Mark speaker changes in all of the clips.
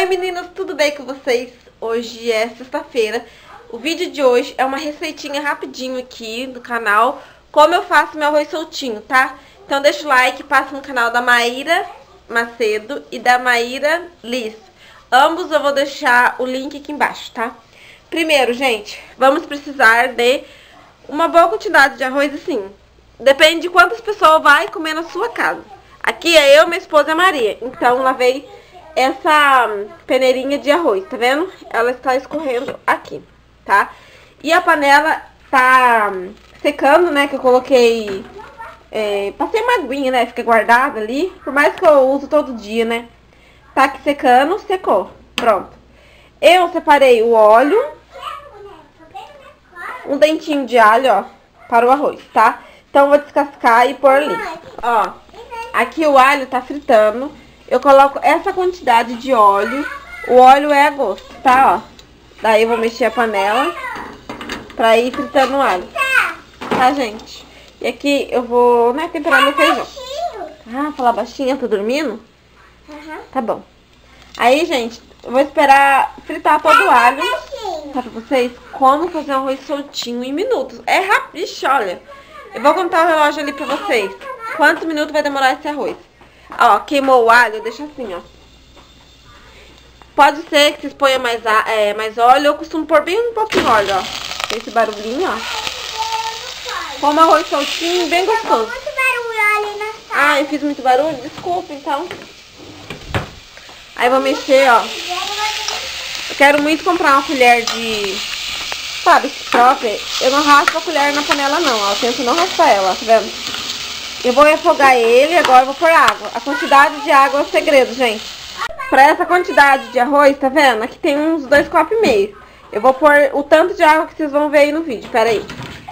Speaker 1: Oi meninas, tudo bem com vocês? Hoje é sexta-feira. O vídeo de hoje é uma receitinha rapidinho aqui do canal, como eu faço meu arroz soltinho, tá? Então deixa o like, passa no canal da Maíra Macedo e da Maíra Liz. Ambos eu vou deixar o link aqui embaixo, tá? Primeiro, gente, vamos precisar de uma boa quantidade de arroz, assim. Depende de quantas pessoas vai comer na sua casa. Aqui é eu, minha esposa e a Maria. Então lavei essa peneirinha de arroz, tá vendo? Ela está escorrendo aqui, tá? E a panela tá secando, né? Que eu coloquei... passei uma aguinha, né? Fica guardada ali. Por mais que eu uso todo dia, né? Tá aqui secando, secou. Pronto. Eu separei o óleo. Um dentinho de alho, ó. Para o arroz, tá? Então eu vou descascar e pôr ali. Ó. Aqui o alho tá fritando. Eu coloco essa quantidade de óleo. O óleo é a gosto, tá? Ó. Daí eu vou mexer a panela pra ir fritando o alho. Tá, gente? E aqui eu vou, né, temperar meu feijão. Ah, falar baixinho, tá dormindo? Tá bom. Aí, gente, eu vou esperar fritar todo o alho. Tá pra vocês como fazer um arroz soltinho em minutos. É rápido, ixi, olha. Eu vou contar o relógio ali pra vocês. Quantos minutos vai demorar esse arroz? Ó, queimou o alho, deixa assim, ó. Pode ser que vocês ponham mais óleo. Eu costumo pôr bem um pouquinho de óleo, ó. Tem esse barulhinho, ó. Como arroz soltinho, bem gostoso. Ah, eu fiz muito barulho? Desculpa, então. Aí vou mexer, ó. Eu quero muito comprar uma colher de... sabe, própria. Eu não raspo a colher na panela, não, ó. Eu tento não raspar ela, ó, tá vendo? Eu vou refogar ele, agora eu vou pôr água. A quantidade de água é o segredo, gente. Pra essa quantidade de arroz, tá vendo? Aqui tem uns 2,5 copos. Eu vou pôr o tanto de água que vocês vão ver aí no vídeo, pera aí.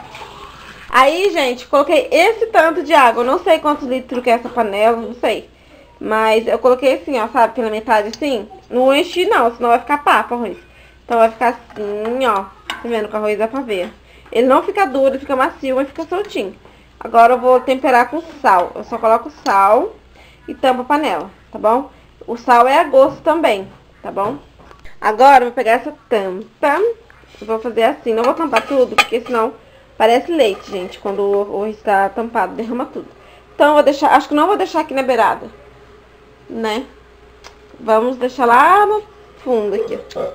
Speaker 1: Aí, gente, coloquei esse tanto de água. Eu não sei quantos litros que é essa panela, não sei. Mas eu coloquei assim, ó, sabe, pela metade assim. Não enchi não, senão vai ficar papo o arroz. Então vai ficar assim, ó. Tá vendo que o arroz dá pra ver. Ele não fica duro, ele fica macio, mas fica soltinho. Agora eu vou temperar com sal. Eu só coloco sal e tampo a panela, tá bom? O sal é a gosto também, tá bom? Agora eu vou pegar essa tampa. Eu vou fazer assim, não vou tampar tudo, porque senão parece leite, gente. Quando o arroz está tampado, derrama tudo. Então eu vou deixar, acho que não vou deixar aqui na beirada, né? Vamos deixar lá no fundo aqui.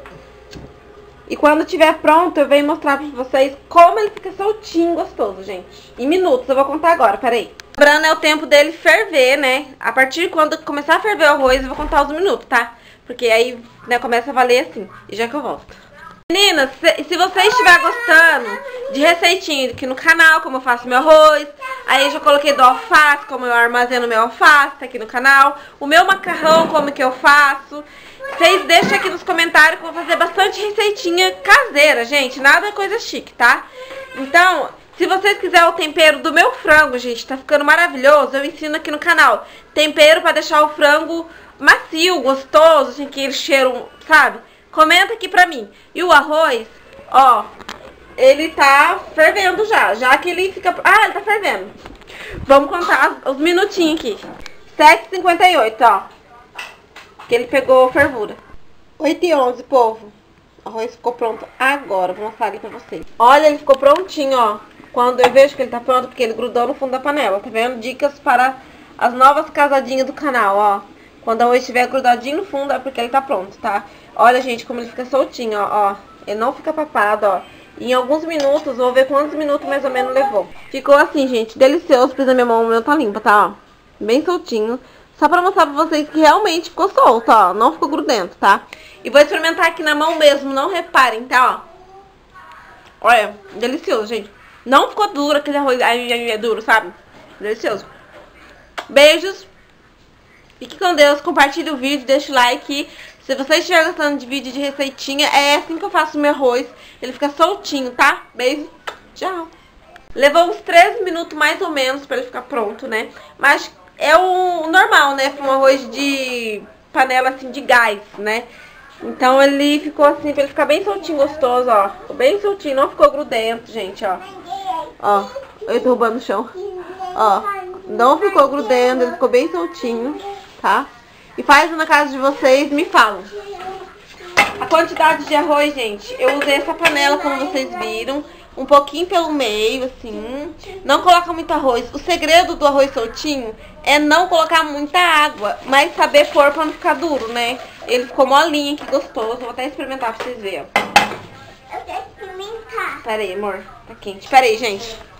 Speaker 1: E quando estiver pronto, eu venho mostrar pra vocês como ele fica soltinho, gostoso, gente. Em minutos, eu vou contar agora, peraí. Lembrando, é o tempo dele ferver, né? A partir de quando começar a ferver o arroz, eu vou contar os minutos, tá? Porque aí, né, começa a valer assim. E já que eu volto. Meninas, se vocês estiverem gostando de receitinha aqui no canal, como eu faço meu arroz, aí eu já coloquei do alface, como eu armazeno meu alface, tá aqui no canal. O meu macarrão, como que eu faço. Vocês deixem aqui nos comentários que eu vou fazer bastante receitinha caseira, gente. Nada coisa chique, tá? Então, se vocês quiserem o tempero do meu frango, gente, tá ficando maravilhoso, eu ensino aqui no canal. Tempero pra deixar o frango macio, gostoso, assim, aquele cheiro, sabe? Comenta aqui pra mim. E o arroz, ó, ele tá fervendo já que ele fica... Ah, ele tá fervendo. Vamos contar os minutinhos aqui. 7h58, ó. Que ele pegou fervura. 8h11, povo. O arroz ficou pronto agora. Vou mostrar ali pra vocês. Olha, ele ficou prontinho, ó. Quando eu vejo que ele tá pronto, porque ele grudou no fundo da panela. Tá vendo? Dicas para as novas casadinhas do canal, ó. Quando o arroz estiver grudadinho no fundo, é porque ele tá pronto, tá? Olha, gente, como ele fica soltinho, ó. Ele não fica papado, ó. E em alguns minutos, vou ver quantos minutos mais ou menos levou. Ficou assim, gente, delicioso. Precisa minha mão, o meu tá limpa, tá? Ó. Bem soltinho. Só pra mostrar pra vocês que realmente ficou solto, ó. Não ficou grudento, tá? E vou experimentar aqui na mão mesmo, não reparem, tá, ó. Olha, delicioso, gente. Não ficou duro, aquele arroz é duro, sabe? Delicioso. Beijos. Fique com Deus, compartilhe o vídeo, deixa o like. Se você estiver gostando de vídeo de receitinha, é assim que eu faço o meu arroz. Ele fica soltinho, tá? Beijo. Tchau. Levou uns 13 minutos mais ou menos pra ele ficar pronto, né? Mas... é o normal, né? Para um arroz de panela, assim, de gás, né? Então ele ficou assim, pra ele ficar bem soltinho, gostoso, ó. Ficou bem soltinho, não ficou grudento, gente, ó. Ó, eu tô roubando o chão. Ó, não ficou grudento, ele ficou bem soltinho, tá? E faz na casa de vocês, me falam. A quantidade de arroz, gente, eu usei essa panela, como vocês viram. Um pouquinho pelo meio, assim. Não coloca muito arroz. O segredo do arroz soltinho é não colocar muita água, mas saber pôr pra não ficar duro, né? Ele ficou molinho aqui, gostoso. Vou até experimentar pra vocês verem, ó.
Speaker 2: Eu quero experimentar.
Speaker 1: Pera aí, amor. Tá quente. Pera aí, gente.